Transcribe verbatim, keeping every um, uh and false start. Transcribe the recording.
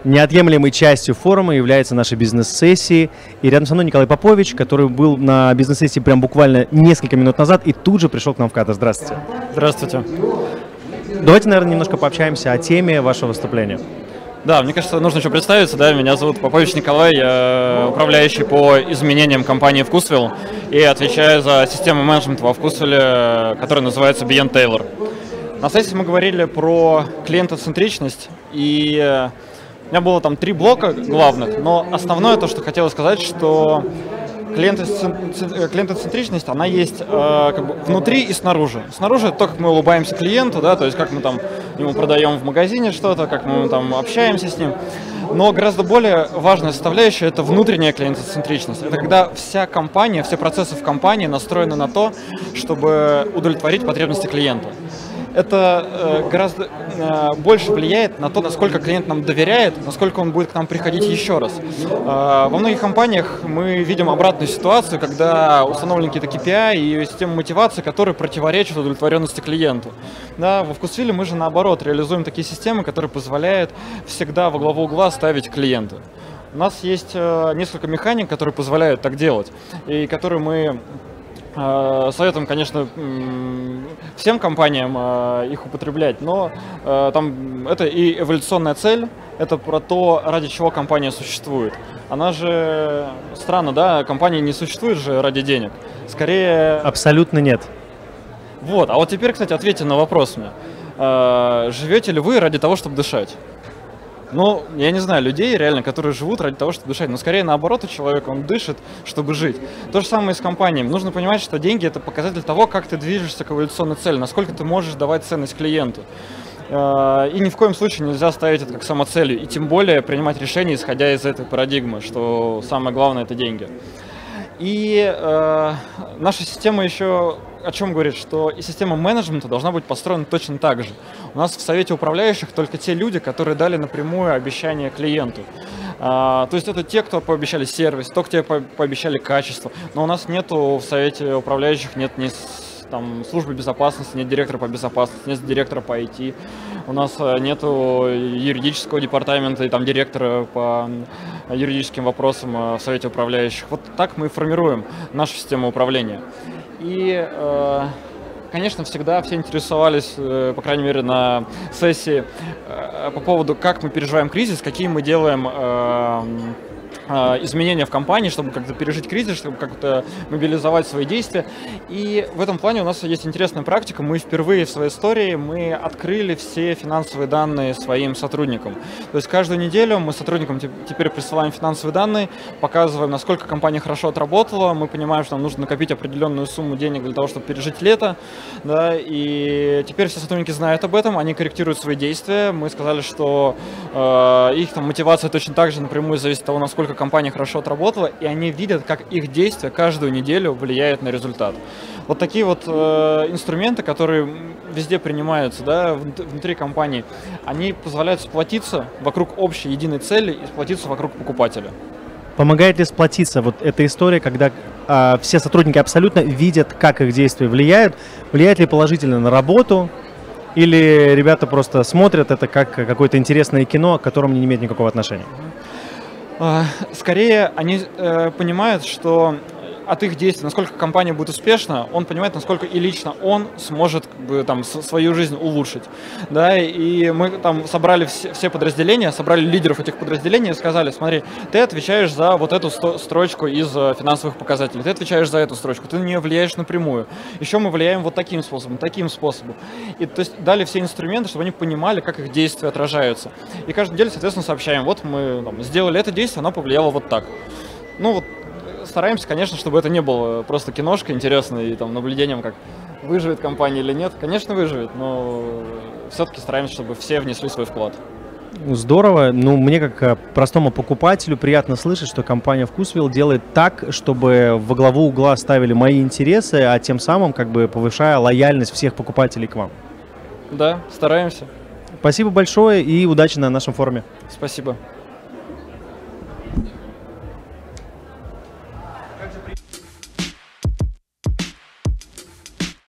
Неотъемлемой частью форума является наши бизнес-сессии. И рядом со мной Николай Попович, который был на бизнес-сессии прям буквально несколько минут назад и тут же пришел к нам в кадр. Здравствуйте. Здравствуйте. Давайте, наверное, немножко пообщаемся о теме вашего выступления. Да, мне кажется, нужно еще представиться. Да, меня зовут Попович Николай, я управляющий по изменениям компании Вкусвилл и отвечаю за систему менеджмента во Вкусвилле, которая называется Beyond Taylor. На сессии мы говорили про клиентоцентричность, и у меня было там три блока главных, но основное то, что хотела сказать, что клиентоцентричность, она есть э, как бы внутри и снаружи. Снаружи то, как мы улыбаемся клиенту, да, то есть как мы там ему продаем в магазине что-то, как мы там общаемся с ним. Но гораздо более важная составляющая – это внутренняя клиентоцентричность. Это когда вся компания, все процессы в компании настроены на то, чтобы удовлетворить потребности клиента. Это э, гораздо э, больше влияет на то, насколько клиент нам доверяет, насколько он будет к нам приходить еще раз. Э, во многих компаниях мы видим обратную ситуацию, когда установлены какие-то кей пи ай и системы мотивации, которые противоречат удовлетворенности клиенту. Да, во Вкусвилле мы же наоборот реализуем такие системы, которые позволяют всегда во главу угла ставить клиента. У нас есть э, несколько механик, которые позволяют так делать, и которые мы советуем, конечно, всем компаниям их употреблять, но там это и эволюционная цель, это про то, ради чего компания существует. Она же странно, да, компания не существует же ради денег, скорее… Абсолютно нет. Вот, а вот теперь, кстати, ответьте на вопрос мне. Живете ли вы ради того, чтобы дышать? Ну, я не знаю людей, реально, которые живут ради того, чтобы дышать. Но скорее наоборот, у человека он дышит, чтобы жить. То же самое и с компаниями. Нужно понимать, что деньги – это показатель того, как ты движешься к эволюционной цели, насколько ты можешь давать ценность клиенту. И ни в коем случае нельзя ставить это как самоцелью. И тем более принимать решения, исходя из этой парадигмы, что самое главное – это деньги. И э, наша система еще о чем говорит, что и система менеджмента должна быть построена точно так же. У нас в совете управляющих только те люди, которые дали напрямую обещание клиенту. А, то есть это те, кто пообещали сервис, то, кто по пообещали качество. Но у нас нету в совете управляющих нет ни там, службы безопасности, нет директора по безопасности, нет директора по ай ти. У нас нету юридического департамента и там директора по юридическим вопросам в совете управляющих. Вот так мы и формируем нашу систему управления. И, конечно, всегда все интересовались, по крайней мере, на сессии по поводу, как мы переживаем кризис, какие мы делаем изменения в компании, чтобы как-то пережить кризис, чтобы как-то мобилизовать свои действия. И в этом плане у нас есть интересная практика. Мы впервые в своей истории мы открыли все финансовые данные своим сотрудникам. То есть каждую неделю мы сотрудникам теперь присылаем финансовые данные, показываем, насколько компания хорошо отработала. Мы понимаем, что нам нужно накопить определенную сумму денег для того, чтобы пережить лето. Да, и теперь все сотрудники знают об этом, они корректируют свои действия. Мы сказали, что э, их там, мотивация точно так же напрямую зависит от того, насколько компания хорошо отработала, и они видят, как их действия каждую неделю влияют на результат. Вот такие вот э, инструменты, которые везде принимаются, да, внутри компании, они позволяют сплотиться вокруг общей единой цели и сплотиться вокруг покупателя. Помогает ли сплотиться вот эта история, когда э, все сотрудники абсолютно видят, как их действия влияют, влияет ли положительно на работу, или ребята просто смотрят это как какое-то интересное кино, к которому не имеет никакого отношения? Скорее, они э, понимают, что от их действий, насколько компания будет успешна, он понимает, насколько и лично он сможет как бы, там, свою жизнь улучшить. Да? И мы там собрали все, все подразделения, собрали лидеров этих подразделений и сказали: смотри, ты отвечаешь за вот эту строчку из финансовых показателей, ты отвечаешь за эту строчку, ты на нее влияешь напрямую. Еще мы влияем вот таким способом, таким способом. И то есть дали все инструменты, чтобы они понимали, как их действия отражаются. И каждую неделю, соответственно, сообщаем: вот мы там, сделали это действие, оно повлияло вот так. Ну вот. Стараемся, конечно, чтобы это не было просто киношка интересной и там наблюдением, как выживет компания или нет. Конечно, выживет, но все-таки стараемся, чтобы все внесли свой вклад. Здорово. Ну, мне как простому покупателю приятно слышать, что компания Вкусвилл делает так, чтобы во главу угла ставили мои интересы, а тем самым как бы повышая лояльность всех покупателей к вам. Да, стараемся. Спасибо большое и удачи на нашем форуме. Спасибо.